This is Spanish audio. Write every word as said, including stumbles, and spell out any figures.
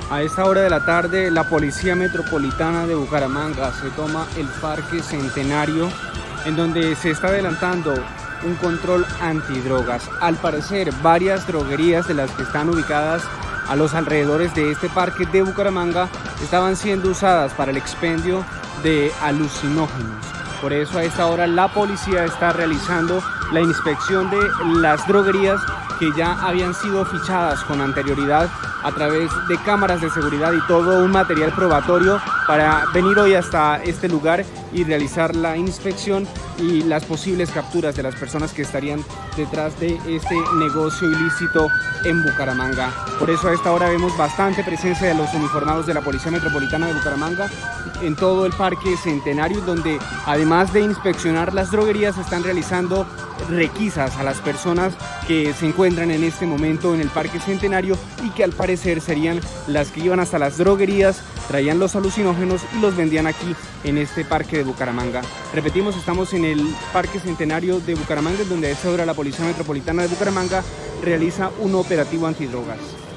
A esta hora de la tarde, la Policía Metropolitana de Bucaramanga se toma el Parque Centenario, en donde se está adelantando un control antidrogas. Al parecer, varias droguerías de las que están ubicadas a los alrededores de este parque de Bucaramanga estaban siendo usadas para el expendio de alucinógenos. Por eso a esta hora la policía está realizando la inspección de las droguerías que ya habían sido fichadas con anterioridad a través de cámaras de seguridad y todo un material probatorio para venir hoy hasta este lugar y realizar la inspección y las posibles capturas de las personas que estarían detrás de este negocio ilícito en Bucaramanga. Por eso a esta hora vemos bastante presencia de los uniformados de la Policía Metropolitana de Bucaramanga en todo el Parque Centenario, donde además de inspeccionar las droguerías están realizando requisas a las personas que se encuentran en este momento en el Parque Centenario y que al parecer serían las que iban hasta las droguerías, traían los alucinógenos y los vendían aquí en este parque de Bucaramanga. Repetimos, estamos en el Parque Centenario de Bucaramanga, donde a esta hora la Policía Metropolitana de Bucaramanga realiza un operativo antidrogas.